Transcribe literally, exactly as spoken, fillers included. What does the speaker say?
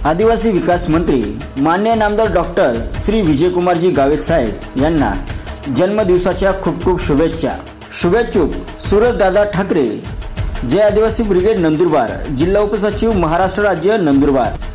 आदिवासी विकास मंत्री माननीय नामदार डॉक्टर श्री विजयकुमारजी गावित साहेब यांना जन्मदिवसाच्या खूप खूप शुभेच्छा। शुभेच्छुक सूरज दादा ठाकरे, जय आदिवासी ब्रिगेड नंदुरबार, जिल्हा उपसचिव, महाराष्ट्र राज्य, नंदुरबार।